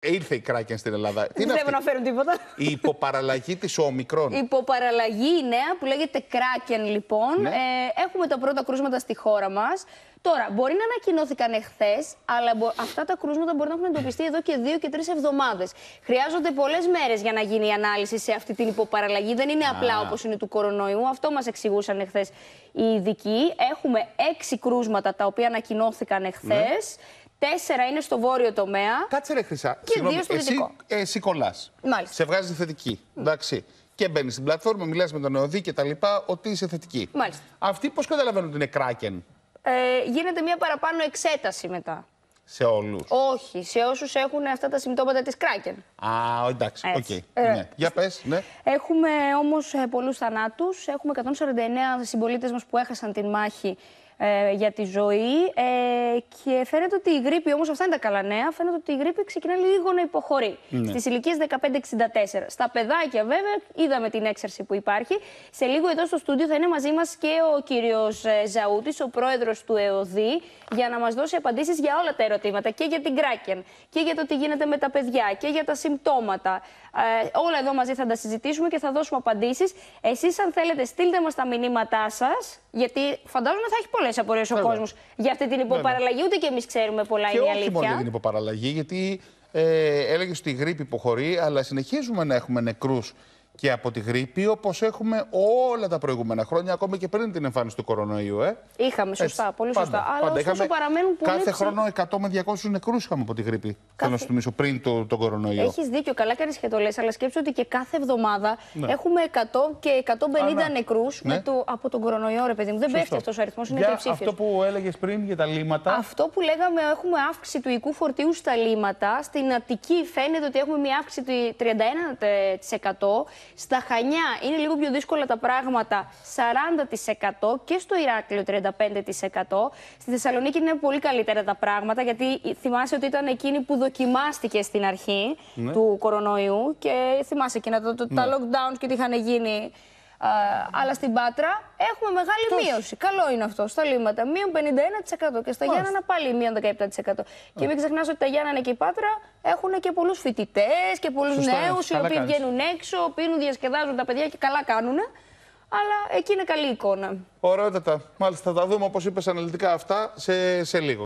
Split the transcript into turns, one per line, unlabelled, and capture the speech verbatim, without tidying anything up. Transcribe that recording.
ήρθε η κράκεν στην Ελλάδα. Τι
δεν θέλουν να φέρουν τίποτα.
Η υποπαραλλαγή της Όμικρον.
Η υποπαραλλαγή η νέα που λέγεται κράκεν, λοιπόν.
Ναι.
Ε, έχουμε τα πρώτα κρούσματα στη χώρα μας. Τώρα, μπορεί να ανακοινώθηκαν εχθές, αλλά αυτά τα κρούσματα μπορεί να έχουν εντοπιστεί εδώ και δύο και τρεις εβδομάδες. Χρειάζονται πολλές μέρες για να γίνει η ανάλυση σε αυτή την υποπαραλλαγή. Δεν είναι απλά όπως είναι του κορονοϊού. Αυτό μας εξηγούσαν εχθές οι ειδικοί. Έχουμε έξι κρούσματα τα οποία ανακοινώθηκαν εχθές. Ναι. Τέσσερα είναι στο βόρειο τομέα.
Κάτσε ρε Χρυσά.
Και δύο στο δυτικό.
Εσύ, εσύ κολλάς.
Μάλιστα.
Σε βγάζει θετική. Mm. Εντάξει. Και μπαίνει στην πλατφόρμα, μιλάς με τον ΕΟΔΗ και τα λοιπά, ότι είσαι θετική.
Μάλιστα.
Αυτοί πώς καταλαβαίνουν ότι είναι κράκεν?
Ε, γίνεται μια παραπάνω εξέταση μετά.
Σε όλους?
Όχι, σε όσους έχουν αυτά τα συμπτώματα της κράκεν.
Α, εντάξει, οκ. Okay.
Ε,
ναι. Για πες, ναι.
Έχουμε όμως πολλούς θανάτους. Έχουμε εκατόν σαράντα εννέα συμπολίτες μας που έχασαν την μάχη ε, για τη ζωή. Ε, και φαίνεται ότι η γρίπη, όμως αυτά είναι τα καλά νέα, φαίνεται ότι η γρίπη ξεκινά λίγο να υποχωρεί. Ναι. Στις ηλικίες δεκαπέντε εξήντα τέσσερα. Στα παιδάκια, βέβαια, είδαμε την έξαρση που υπάρχει. Σε λίγο εδώ στο στούντιο θα είναι μαζί μας και ο κύριος Ζαούτης, ο πρόεδρος του ΕΟΔΗ, για να μας δώσει απαντήσεις για όλα τα ερωτήματα. Και για την κράκεν, και για το τι γίνεται με τα παιδιά, και για τα συμπτώματα. Ε, όλα εδώ μαζί θα τα συζητήσουμε και θα δώσουμε απαντήσεις. Εσείς, αν θέλετε, στείλτε μας τα μηνύματά σας, γιατί φαντάζομαι θα έχει πολλές απορίες ο κόσμος για αυτή την υποπαραλλαγή. Ούτε και εμείς ξέρουμε πολλά,
και
είναι η
όχι
αλήθεια.
μόνο για την υποπαραλλαγή, γιατί ε, έλεγες ότι η γρίπη υποχωρεί, αλλά συνεχίζουμε να έχουμε νεκρούς και από τη γρίπη, όπως έχουμε όλα τα προηγούμενα χρόνια, ακόμη και πριν την εμφάνιση του κορονοϊού. Ε.
Είχαμε, σωστά,
Έτσι,
πολύ
πάντα,
σωστά.
Πάντα.
Αλλά ωστόσο παραμένουν πολύ.
Κάθε χρόνο εκατό με διακόσιους νεκρούς είχαμε από τη γρίπη. Κάθε... Θέλω να σου θυμίσω, πριν το, τον κορονοϊό.
Έχεις δίκιο, καλά κάνεις και το λες, αλλά σκέψου ότι και κάθε εβδομάδα ναι. έχουμε εκατό και εκατόν πενήντα Α, ναι. νεκρούς ναι. με το, από τον κορονοϊό, ρε παιδί μου. Δεν πέφτει αυτός ο αριθμός, είναι τριψήφιος.
Αυτό που έλεγες πριν για τα λίμματα.
Αυτό που λέγαμε, έχουμε αύξηση του οικού φορτίου στα λίμματα. Στην Αττική φαίνεται ότι έχουμε μια αύξηση του τριάντα ένα τοις εκατό. Στα Χανιά είναι λίγο πιο δύσκολα τα πράγματα, σαράντα τοις εκατό, και στο Ηράκλειο τριάντα πέντε τοις εκατό. Στη Θεσσαλονίκη είναι πολύ καλύτερα τα πράγματα, γιατί θυμάσαι ότι ήταν εκείνη που δοκιμάστηκε στην αρχή ναι. του κορονοϊού και θυμάσαι εκείνα το, το, ναι. τα lockdowns και τι είχαν γίνει. Α, αλλά στην Πάτρα έχουμε μεγάλη Τός. μείωση. Καλό είναι αυτό. Στα λίμματα μείον πενήντα ένα τοις εκατό και στα Μάλιστα. Γιάννενα πάλι μείον δεκαεπτά τοις εκατό. Yeah. Και μην ξεχνάς ότι τα Γιάννενα και η Πάτρα έχουν και πολλούς φοιτητές και πολλούς νέους οι οποίοι κάνεις. βγαίνουν έξω, πίνουν, διασκεδάζουν τα παιδιά και καλά κάνουν. Αλλά εκεί είναι καλή εικόνα.
Ωραιότατα. Μάλιστα, θα τα δούμε, όπως είπες, αναλυτικά αυτά σε, σε λίγο.